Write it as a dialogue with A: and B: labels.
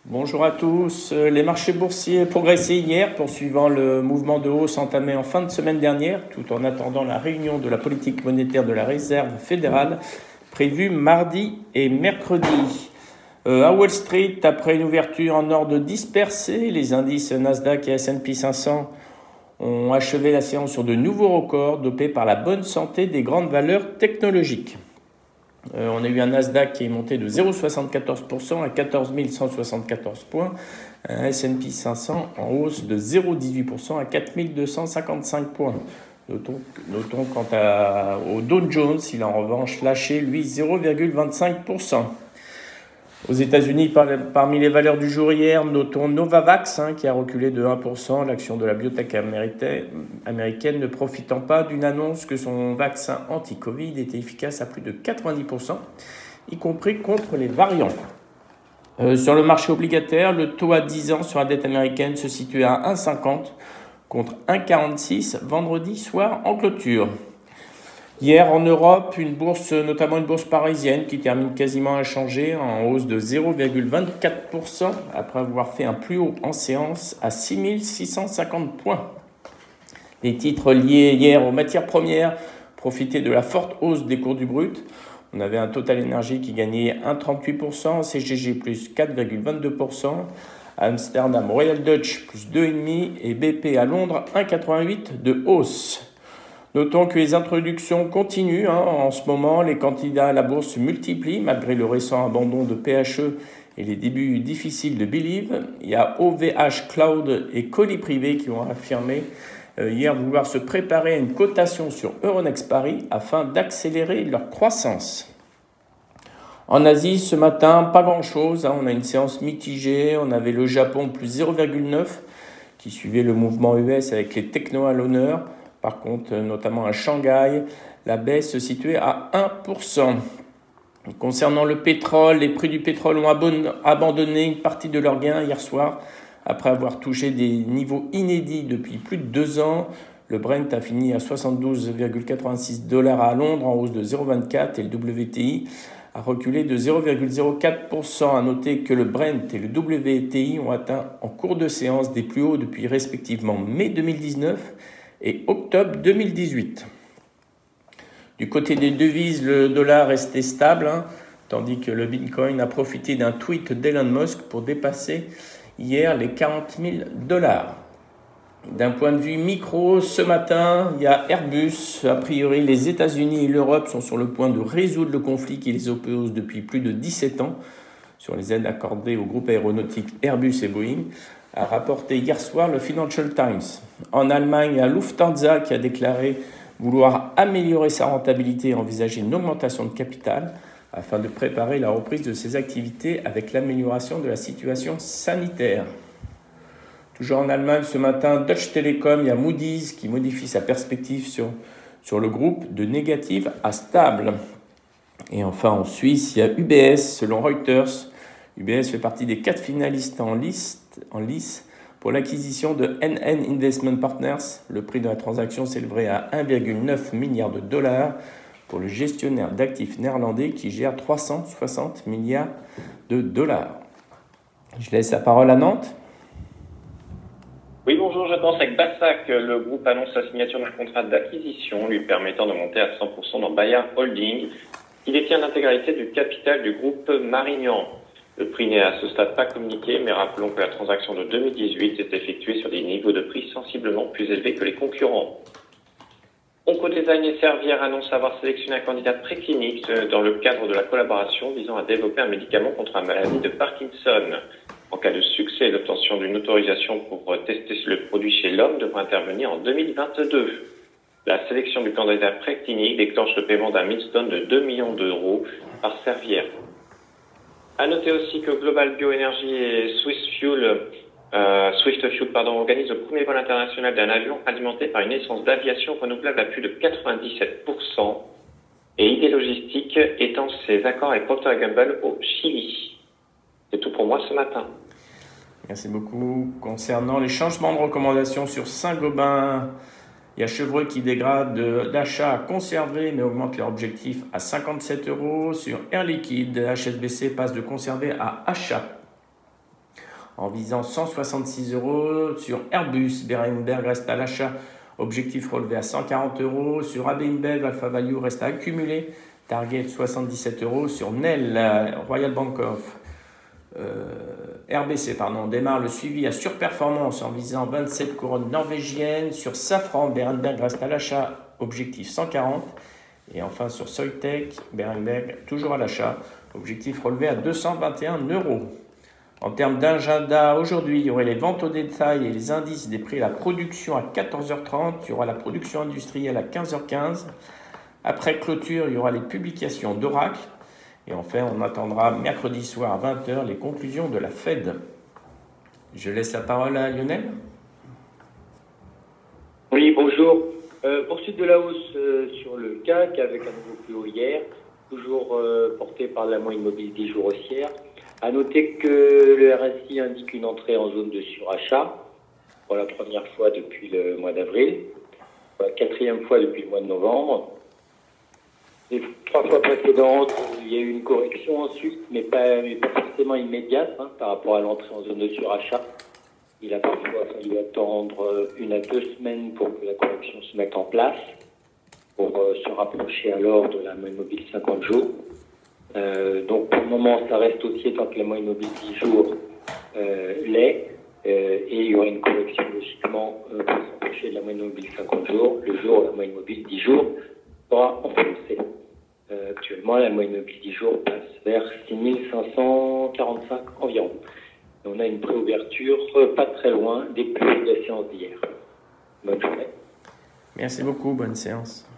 A: Bonjour à tous. Les marchés boursiers progressaient hier, poursuivant le mouvement de hausse entamé en fin de semaine dernière, tout en attendant la réunion de la politique monétaire de la Réserve fédérale prévue mardi et mercredi. À Wall Street, après une ouverture en ordre dispersé, les indices Nasdaq et S&P 500 ont achevé la séance sur de nouveaux records dopés par la bonne santé des grandes valeurs technologiques. On a eu un Nasdaq qui est monté de 0,74% à 14 174 points, un S&P 500 en hausse de 0,18% à 4 255 points. Notons quant au Dow Jones, il a en revanche lâché, lui, 0,25%. Aux États-Unis, parmi les valeurs du jour hier, notons Novavax qui a reculé de 1%, l'action de la biotech américaine ne profitant pas d'une annonce que son vaccin anti-Covid était efficace à plus de 90%, y compris contre les variants. Sur le marché obligataire, le taux à 10 ans sur la dette américaine se situe à 1,50 contre 1,46 vendredi soir en clôture. Hier en Europe, notamment une bourse parisienne qui termine quasiment inchangée en hausse de 0,24% après avoir fait un plus haut en séance à 6 650 points. Les titres liés hier aux matières premières profitaient de la forte hausse des cours du brut. On avait un Total Energy qui gagnait 1,38%, CGG plus 4,22%, Amsterdam Royal Dutch plus 2,5% et BP à Londres 1,88% de hausse. Notons que les introductions continuent. En ce moment, les candidats à la bourse se multiplient malgré le récent abandon de PHE et les débuts difficiles de Believe. Il y a OVH Cloud et Colis Privé qui ont affirmé hier vouloir se préparer à une cotation sur Euronext Paris afin d'accélérer leur croissance. En Asie, ce matin, pas grand-chose. On a une séance mitigée. On avait le Japon plus 0,9 qui suivait le mouvement US avec les technos à l'honneur. Par contre, notamment à Shanghai, la baisse se situait à 1%. Concernant le pétrole, les prix du pétrole ont abandonné une partie de leurs gains hier soir. Après avoir touché des niveaux inédits depuis plus de 2 ans, le Brent a fini à 72,86$ à Londres en hausse de 0,24 et le WTI a reculé de 0,04%. À noter que le Brent et le WTI ont atteint en cours de séance des plus hauts depuis respectivement mai 2019 et octobre 2018. Du côté des devises, le dollar restait stable, tandis que le Bitcoin a profité d'un tweet d'Elon Musk pour dépasser hier les 40 000$. D'un point de vue micro, ce matin, il y a Airbus. A priori, les États-Unis et l'Europe sont sur le point de résoudre le conflit qui les oppose depuis plus de 17 ans sur les aides accordées au groupe aéronautique Airbus et Boeing, a rapporté hier soir le Financial Times. En Allemagne, il y a Lufthansa qui a déclaré vouloir améliorer sa rentabilité et envisager une augmentation de capital afin de préparer la reprise de ses activités avec l'amélioration de la situation sanitaire. Toujours en Allemagne, ce matin, Deutsche Telekom, il y a Moody's qui modifie sa perspective sur le groupe de négative à stable. Et enfin, en Suisse, il y a UBS, selon Reuters. UBS fait partie des 4 finalistes en lice pour l'acquisition de NN Investment Partners. Le prix de la transaction s'élèverait à 1,9 milliard de dollars pour le gestionnaire d'actifs néerlandais qui gère 360 milliards de dollars. Je laisse la parole à Nantes.
B: Oui, bonjour, je pense avec Bassac. Le groupe annonce la signature d'un contrat d'acquisition lui permettant de monter à 100% dans Bayard Holding. Il détient l'intégralité du capital du groupe Marignan. Le prix n'est à ce stade pas communiqué, mais rappelons que la transaction de 2018 est effectuée sur des niveaux de prix sensiblement plus élevés que les concurrents. Oncodesign et Servier annoncent avoir sélectionné un candidat préclinique dans le cadre de la collaboration visant à développer un médicament contre la maladie de Parkinson. En cas de succès, l'obtention d'une autorisation pour tester le produit chez l'homme devrait intervenir en 2022. La sélection du candidat préclinique déclenche le paiement d'un milestone de 2 millions d'euros par Servier. À noter aussi que Global Bioenergy et Swift Fuel organisent le premier vol international d'un avion alimenté par une essence d'aviation renouvelable à plus de 97%. Et ID Logistique étend ses accords avec Procter & Gamble au Chili. C'est tout pour moi ce matin.
A: Merci beaucoup. Concernant les changements de recommandation sur Saint-Gobain, il y a Chevreux qui dégrade d'achat à conserver mais augmente leur objectif à 57 €. Sur Air Liquide, HSBC passe de conserver à achat. en visant 166 €. Sur Airbus, Berenberg reste à l'achat, objectif relevé à 140 €. Sur AB InBev, Alpha Value reste à accumuler, target 77 €. Sur Nel, Royal Bank of RBC démarre le suivi à surperformance en visant 27 couronnes norvégiennes. Sur Safran, Berenberg reste à l'achat, objectif 140. Et enfin sur Soitec, Berenberg toujours à l'achat, objectif relevé à 221 €. En termes d'agenda, aujourd'hui, il y aurait les ventes au détail et les indices des prix à la production à 14h30. Il y aura la production industrielle à 15h15. Après clôture, il y aura les publications d'Oracle. Et enfin, on attendra mercredi soir à 20h les conclusions de la Fed. Je laisse la parole à Lionel.
C: Oui, bonjour. Poursuite de la hausse sur le CAC avec un nouveau plus haut hier, toujours porté par la moyenne mobile 10 jours haussière. À noter que le RSI indique une entrée en zone de surachat pour la première fois depuis le mois d'avril, pour la quatrième fois depuis le mois de novembre. Les 3 fois précédentes, il y a eu une correction ensuite, mais pas forcément immédiate par rapport à l'entrée en zone de surachat. Il a parfois fallu attendre 1 à 2 semaines pour que la correction se mette en place, pour se rapprocher alors de la moyenne mobile 50 jours. Donc pour le moment, ça reste haussier tant que la moyenne mobile 10 jours l'est, et il y aura une correction logiquement pour s'approcher de la moyenne mobile 50 jours, le jour où la moyenne mobile 10 jours sera enfoncée. Actuellement, la moyenne mobile 10 jours passe vers 6545 environ. Et on a une préouverture pas très loin des plus hauts de la séance d'hier. Bonne journée.
A: Merci beaucoup, bonne séance.